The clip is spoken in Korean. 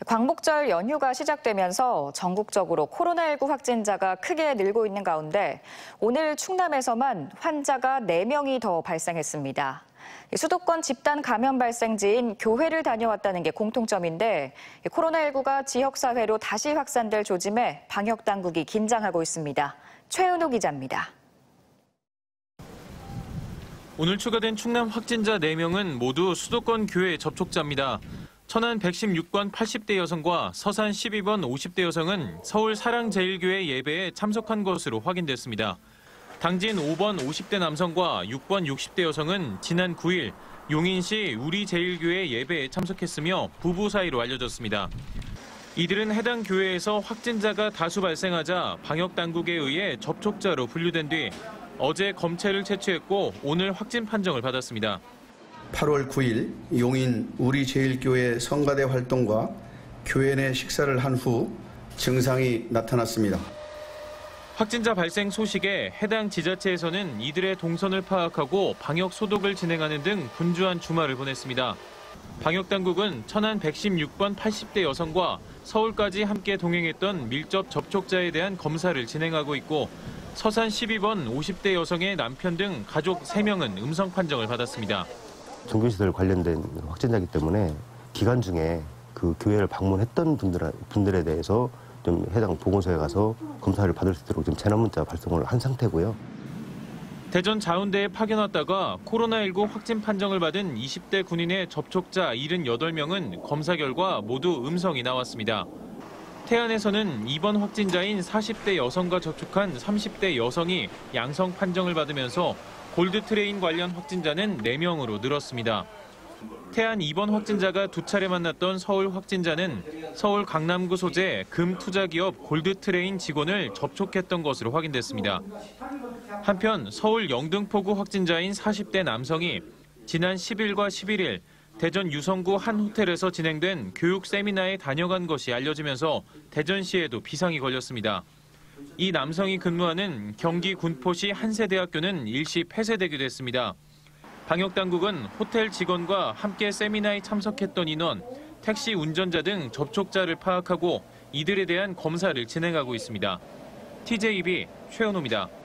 광복절 연휴가 시작되면서 전국적으로 코로나19 확진자가 크게 늘고 있는 가운데 오늘 충남에서만 환자가 4명이 더 발생했습니다. 수도권 집단 감염 발생지인 교회를 다녀왔다는 게 공통점인데 코로나19가 지역사회로 다시 확산될 조짐에 방역당국이 긴장하고 있습니다. 최은호 기자입니다. 오늘 추가된 충남 확진자 4명은 모두 수도권 교회 접촉자입니다. 천안 116번 80대 여성과 서산 12번 50대 여성은 서울 사랑제일교회 예배에 참석한 것으로 확인됐습니다. 당진 5번 50대 남성과 6번 60대 여성은 지난 9일 용인시 우리제일교회 예배에 참석했으며 부부 사이로 알려졌습니다. 이들은 해당 교회에서 확진자가 다수 발생하자 방역당국에 의해 접촉자로 분류된 뒤 어제 검체를 채취했고 오늘 확진 판정을 받았습니다. 8월 9일 용인 우리제일교회 성가대 활동과 교회 내 식사를 한 후 증상이 나타났습니다. 확진자 발생 소식에 해당 지자체에서는 이들의 동선을 파악하고 방역 소독을 진행하는 등 분주한 주말을 보냈습니다. 방역당국은 천안 116번 80대 여성과 서울까지 함께 동행했던 밀접 접촉자에 대한 검사를 진행하고 있고 서산 12번 50대 여성의 남편 등 가족 3명은 음성 판정을 받았습니다. 종교시설 관련된 확진자이기 때문에 기간 중에 그 교회를 방문했던 분들에 대해서 좀 해당 보건소에 가서 검사를 받을 수 있도록 지금 재난문자 발송을 한 상태고요. 대전 자운대에 파견 왔다가 코로나19 확진 판정을 받은 20대 군인의 접촉자 78명은 검사 결과 모두 음성이 나왔습니다. 태안에서는 이번 확진자인 40대 여성과 접촉한 30대 여성이 양성 판정을 받으면서 골드트레인 관련 확진자는 4명으로 늘었습니다. 태안 2번 확진자가 2차례 만났던 서울 확진자는 서울 강남구 소재 금투자기업 골드트레인 직원을 접촉했던 것으로 확인됐습니다. 한편 서울 영등포구 확진자인 40대 남성이 지난 10일과 11일 대전 유성구 한 호텔에서 진행된 교육 세미나에 다녀간 것이 알려지면서 대전시에도 비상이 걸렸습니다. 이 남성이 근무하는 경기 군포시 한세대학교는 일시 폐쇄되기도 했습니다. 방역당국은 호텔 직원과 함께 세미나에 참석했던 인원, 택시 운전자 등 접촉자를 파악하고 이들에 대한 검사를 진행하고 있습니다. TJB 최은호입니다.